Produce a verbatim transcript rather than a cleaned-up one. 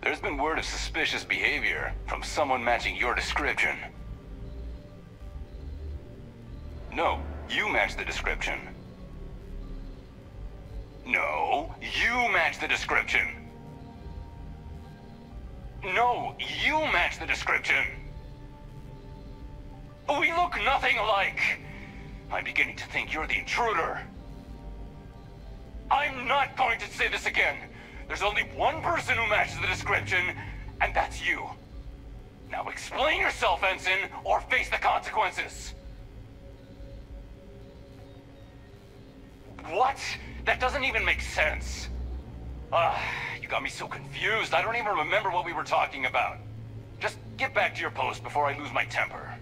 There's been word of suspicious behavior from someone matching your description. No, you match the description. No, you match the description. No, you match the description. We look nothing alike. I'm beginning to think you're the intruder. I'm not going to say this again. There's only one person who matches the description, and that's you. Now explain yourself, Ensign, or face the consequences. What? That doesn't even make sense. Ah, you got me so confused. I don't even remember what we were talking about. Just get back to your post before I lose my temper.